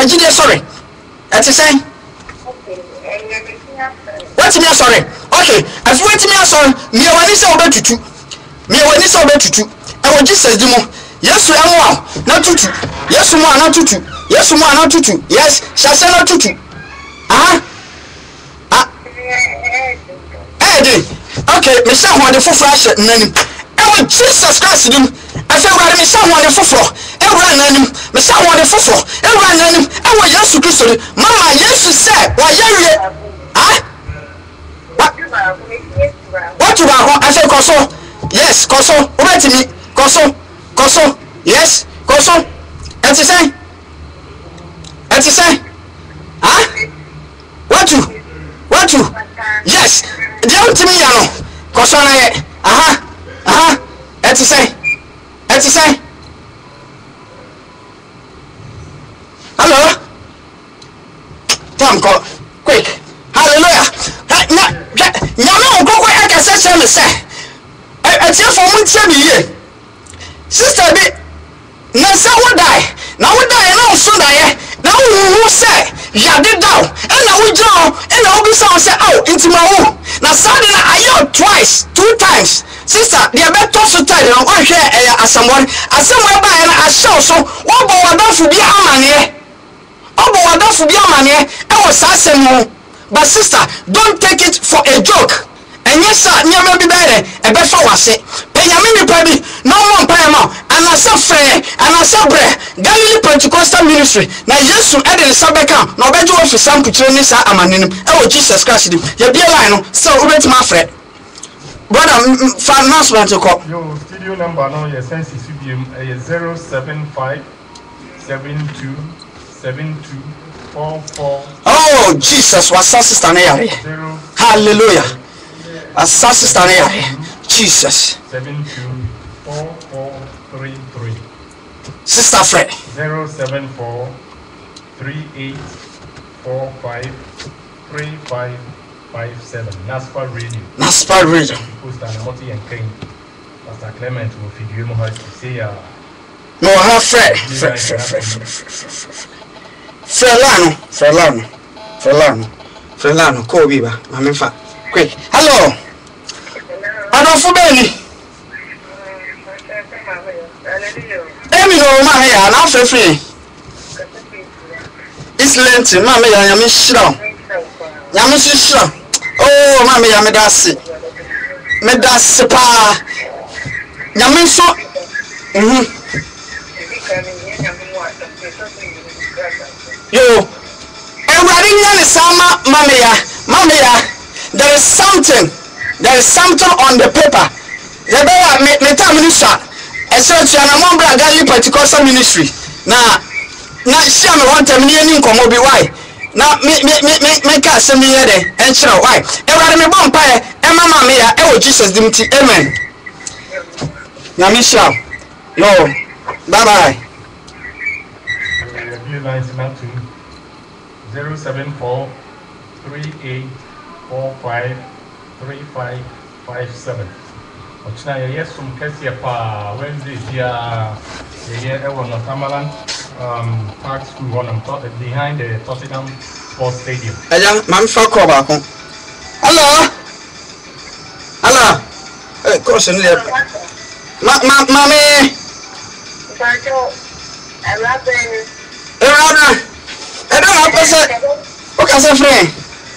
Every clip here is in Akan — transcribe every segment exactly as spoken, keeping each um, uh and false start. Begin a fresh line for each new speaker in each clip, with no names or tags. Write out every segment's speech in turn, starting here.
Nigeria sorry. Ati say. What me sorry? Okay, as what me sorry, me wani say obetutu. Me wani say obetutu. E wo Jesus di mo. Yesu emu a na tutu. Yesu mo na tutu. Yesu mo na tutu. Yes, shase na tutu. Ah. Ah. Eh dey. Okay, me say ho de foforo ahye nanim. E wo Jesus Christ dim. I say we me say ho de foforo. E wo nanim. Me say ho de foforo. E wo nanim. E wo Yesu Christ. Mama Yesu say wa yewie. Ah? What you are? I say koso. Yes, koso. Wait me. Koso. Koso. Yes, koso. And to say? And to say? Huh? What you? What you? Yes. Don't to me, yano. Koso na ye. Aha. Aha. And to say? And to say? Hello? Time call. Quick. Hallelujah. Nyame okoko aka sese me say. E tie for mo tie me ye. Sister bi na say wo die. Na wo die na so die. Na wo say ya de down. E na wo jiro, e na wo bi say say oh intima wo. Na Sunday na ayo twice, two times. Sister, the better so tell you on share asomon. Asomon ba na ashow so wo bo wadafo bi amane. Obo wadafo bi amane e wo sasem ho. But sister, don't take it for a joke. And yes, sir, near me be better. A better was it. Penyamini Pedi, no one payama, and I saw fair, and I saw bread. Galilee Pentecostal ministry. Now, yes, to add in Sabeka, no better for some Putranis Amanin. Oh, Jesus Christ, you be a line, so wait, my friend. Brother, announcement to call. Your studio number now, your sense is zero seven five seven two seven two. Oh, Jesus was sister Naya. Hallelujah. Assassin Jesus. Seven two four four three three. Sister Fred. Zero seven four three eight four five three five five seven. Naspa Radio. Naspa Radio. Post and Moti and Kane. Pastor Clement will feed you more to say. No, her Fred. Fred, Fred, Fred, Fred, Fred. Frelano, Frelano, Frelano, Frelano, Kobiba, I'm in fact. Quick. Hello. I don't for Benny. Amy, no, my hair, and after free. It's Lenten, Mamma, I am sure. Yamis is sure. Oh, Mamma, I am a dassy. Medassa pa. Yamin so. Mhm. Yo, everybody is sama mamia, mamia. There is something, there is something on the paper. The better me me tell minister. I said to an among Galilee Pentecostal ministry. Now, now she am one time near Ninko be why. Now me me me me make us send me here and show why. Everybody me bumpire, and mamma mia, oh Jesus dimti, amen. Yamisha, yo, bye bye. Zero seven four three eight four five three five five seven. Ochina yes from Kessia pa Wednesday here here ever no Tamalan um Park School one I'm taught behind the Tottenham Sports Stadium. Eja mam fa ko ba ko. Hello. Hello. Eh course ni Ma ma mami. Sancho. Arabe. Arabe. I don't know what say. What can say friend?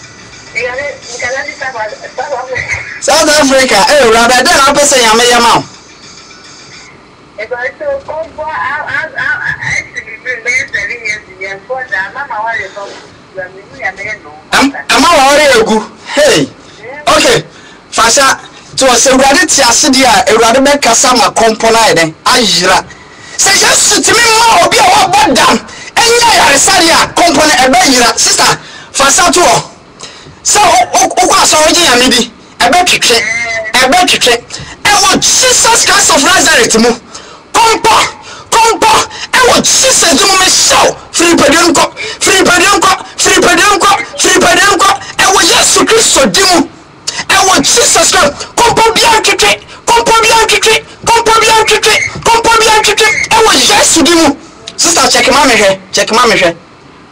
South Africa. Eh, rather than I say yama yama. If I so come for I I actually been telling you and for that mama why you come I'm already go. Hey. Okay. Fasha to say ready to asidia e ready make kasa ma compona eden. Ayira. Say just to me more obi a what down. Enya ya saria company ebe yira sister fasa to so okwa so oje ya medi ebe twetwe ebe twetwe e wo Jesus Christ of Nazareth mu kompo kompo e wo Jesus mu me show free pedionko free pedionko free pedionko free pedionko e wo Yesu Christ dimu e wo Jesus Christ kompo bia twetwe kompo bia twetwe kompo bia twetwe kompo bia twetwe e wo Yesu dimu. Sister, check mommy here. Check mommy here.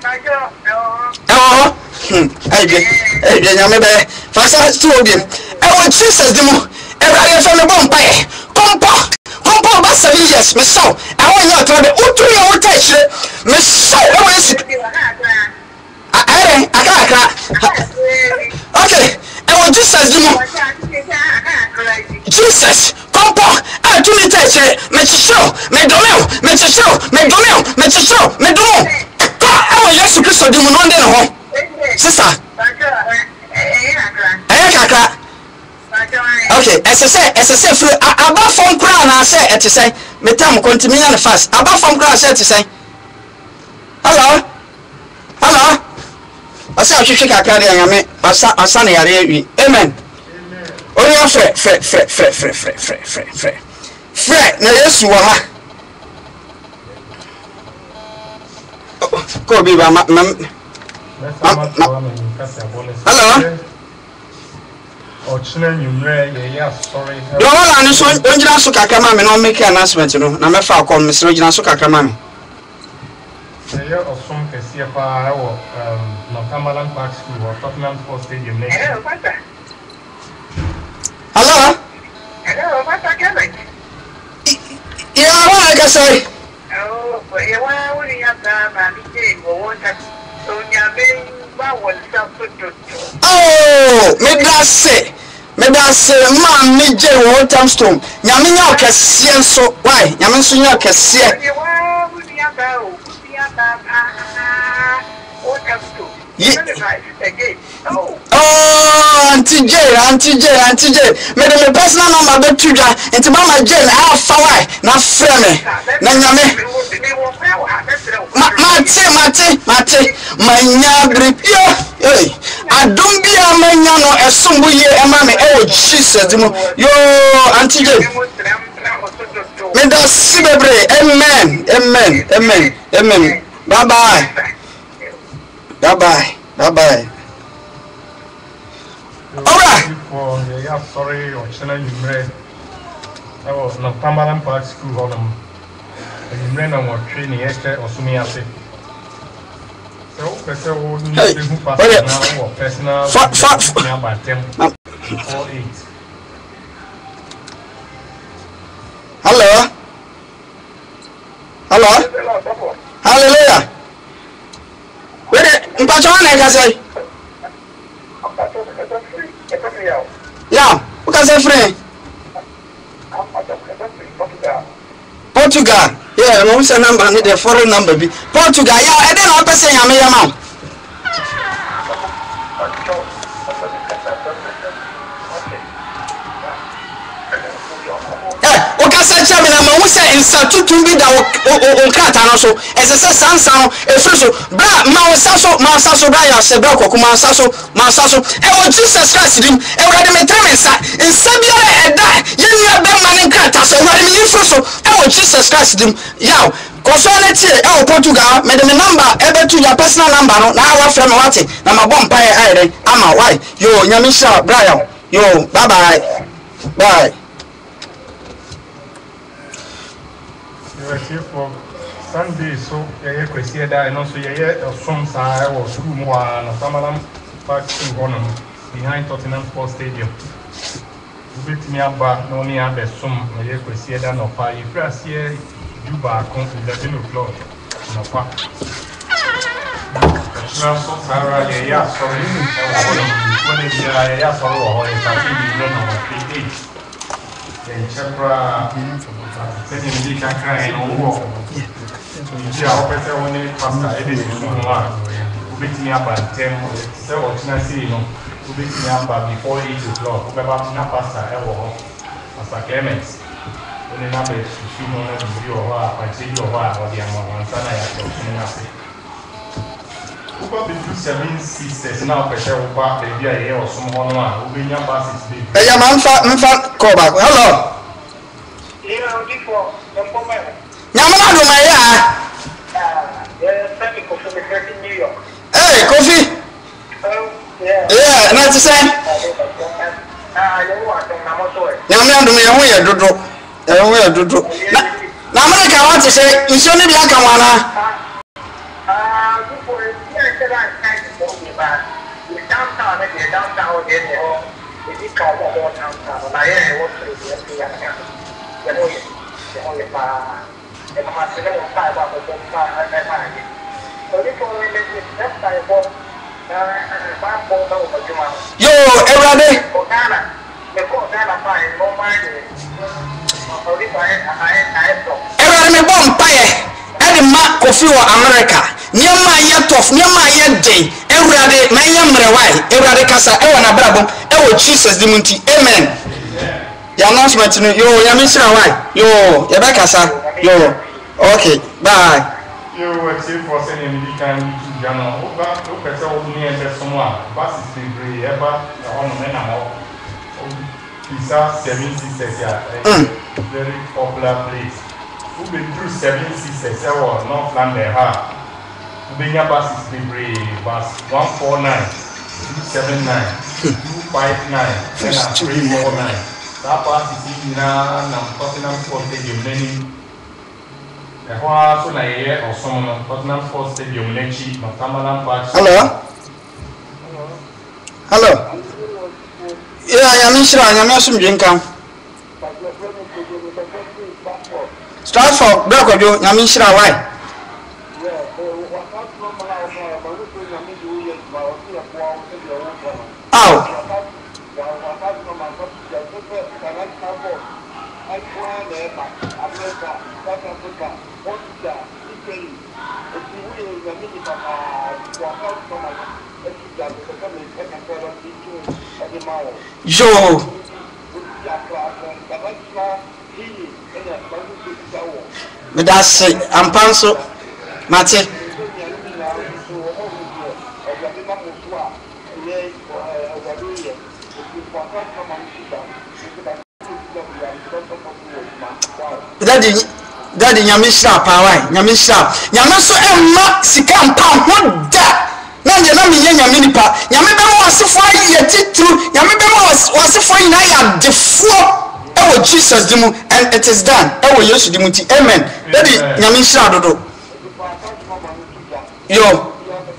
oh eh eh nyame be fasa sto bi e wo Jesus di mu e ra fa me bom pae kompo kompo ba seven years me so e wo nya to de utu ye wo ta hire me so e wo esi eh aka aka okay e wo Jesus di mu Jesus kompo a tu mi ta hire me chicho me domeo me chicho me domeo me chicho me domo ko e wo Yesu Kristo di mu no de ho sister eh kakra okay S S A S S A free aba phone kra na say et say metam continue na fast aba phone kra say et say hello hello asa hwehwe kakra de anyame asa asa na yare wi amen ori afre fre fre fre fre fre fre fre fre fre na Yesu wa ha ko bi ba ma hello
Ochina nyumre ye ya sorry.
Do wala ni so onjira so kakra ma me no make announcement no na me fa call me so onjira so kakra ma me.
Ye osom kesi pa e wo um Northumberland Park School or Tottenham Sports Stadium next.
Hello?
Hello, what's that coming?
Yeah, what I can say.
Oh, but you want to have that man go water. So you're being well
oh, me da say. Me da say man me je water stone. Nyame nya okese nso. Why? Nyame nso nya okese.
You want to have that. Water stone. Again. Oh.
Oh, Auntie J, Auntie J, Auntie J. Me de me personal number be tuja. Enti mama J na afa why na frɛ me. Na nyame. Ma mate mate mate manya bripio. Hey. Adom bia manya no esombo ye ema me e wo Jesus di mu. Yo, Auntie J. Me da sibebre. Amen. Amen. Amen. Amen. Bye bye. Bye bye. Bye bye. Alright.
Yeah, sorry, or China Yumre. I was not Northumberland Park School on them. You ran on what training or Sumiase. So, person would need to move fast now or personal by ten or eight.
Hello. Hello. Hallelujah. Where mpacho na ka say? Yeah, who can say free? Portugal. Yeah, no say number need the foreign number be. Portugal. Yeah, e dey na person yame yama. Eh, o ka say chama na ma wo say insatutu bi da o kata no so. Ese say sansa no e firi so. Bra ma wo sa so, ma sa so bra ya se bra koku ma sa so, ma sa so. E wo Jesus Christ dim. E wo de me treme nsa. Nsa bi e da. Ye nua be ma ne kata so. Wo de me yifiri so. E wo Jesus Christ dim. Yaw. Consolati e wo Portugal. Me de me number e be tu ya personal number no. Na wa frɛ me wate. Na ma bom pa e ai ama why. Yo, nyame sha bra ya. Yo, bye bye. Bye.
For Sunday, so yeah, Christian, and also yeah, some side or school more on Northumberland Park School behind Tottenham Sports Stadium. We beat me up, no near the sum, yeah, Christian, no pie. If you are here, you back on eleven o'clock. No pa. Sarah, yeah, sorry, when it's yeah, sorry, or it's a big on eight. Then Chapra. Send him the Kakra and walk. You are better when it pastor editing one. Beat me up at ten, so what can I see? No, beat me up before eight o'clock. About not pastor ever. Pastor Clements. When the number is two hundred view or I say you are or the amount of Sana Yakin. Uber between seven sisters now, better over the year or someone who will not pass its baby.
Hey, man, fat, call back. Hello. Nyamana do my ya. Hey, Kofi. Yeah, na ti say. Nyamana do me ho ye dodo. E ho ye dodo. Na na America want to say, nso ni bi aka wana. Ah,
said I can't go back. The downtown, the downtown, the the car was all downtown. And I was to the S P and the Hoya, the Hoya Bar, and I must have five out of the car at that time. So this one is just like one.
Yo, everybody. Everybody, me bomb pie. Every mark coffee or America. Near my yet of near my yet day. Everybody, my young why. Everybody, Casa, Ewan Abrabo, Ewan Jesus Dimunti. Amen. Your announcement, yo, Yamisha, why? Yo, Yabaka, yo. Okay, bye.
You were safe for sending me can Jano, look at all me and someone, Bass is free, ever on men are Pisa seven sisters, very popular place. Who been through seven sisters, or North London, ha? Being a bus is free, bus one four nine, two seven nine, two five nine, and three four nine. That bus is in now, and I'm talking about the many. Hello?
Hello? Yeah, I am sure I am some drink. Start for black of you, I mean, sure why? Oh. Yo, but that's it. I'm Panso, Mate. Daddy, Daddy, Yamisha, Pawai, Yamisha, Yamaso, and Max, Sikam, what that? Nanya na miye nyame nipa nyame be mo asefo aye titru nyame be mo asefo ina ya defo e wo Jesus dimu and it is done e wo Yesu dimu ti amen daddy nyame hira dodo yo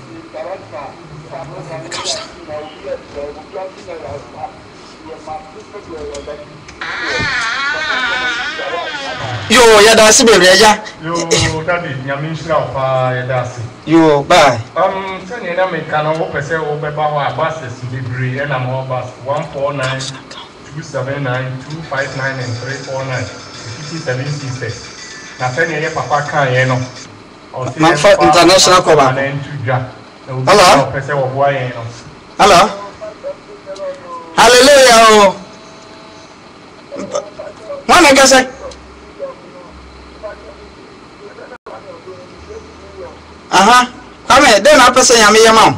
yo ya da si bebre ya
yo daddy nyame hira ofa ya da si
yo bye
um send na me kan o pese o be ba ho abases libre e na mo bas one four nine two seven nine two five nine and three four nine fifty-seven sisters na send ye papa kan ye no o
se international cover hello
pese o boy ye no
hello hallelujah one I guess aha ame den na pese nyame yema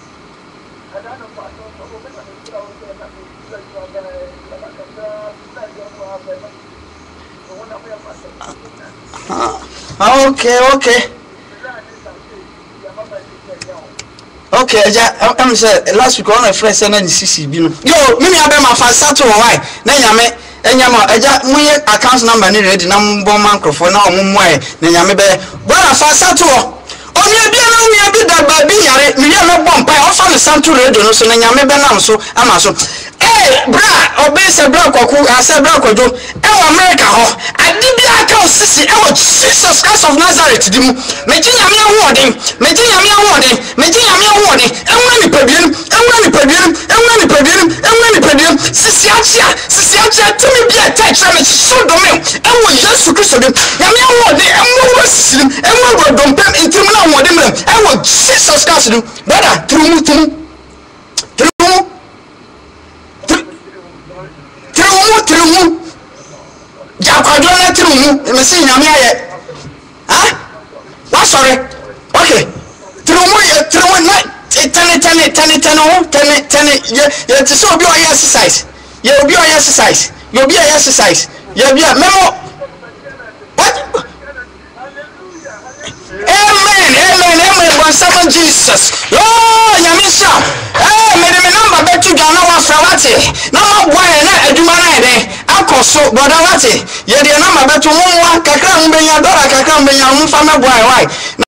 ah okay okay okay ja am say last week on a fresh na ni sisi bi no yo me me abe ma fa sato why na nyame enyama eja munye account number ni ready na mbon microphone na omummo e na nyame be bora fa sato onye bia na onye bi da ba bi yare mi ya no bompa o fa no santu radio no so na nyame be nam so ama so eh bra obe se bra kwaku ase bra kwajo e wo America ho adi bi aka osisi e wo Jesus Christ of Nazareth dimu meji nyame awodin meji nyame awodin meji nyame awodin enwa ni pabiem enwa ni pabiem enwa ni pabiem enwa ni pabiem sisi achia sisi achia tumi bi e touch na so do me e wo Jesus Christ dem nyame awodin enwa wo sisi enwa wo dompem intim na awodin me e wo Jesus Christ dem brother trumu trumu trumu trumu trumu jakwadwo na trumu me se nyame aye ah what sorry okay trumu ye trumu na tane tane tane tane o tane tane ye ye ti so obi o exercise ye obi o exercise ye obi o exercise ye obi memo what amen amen amen one seven Jesus oh nyamisha eh me de me number betu gana wa frawate na ma boy na aduma na ede akoso boda wate ye de number betu wonwa kakra mbenya dora kakra mbenya mfa me boy why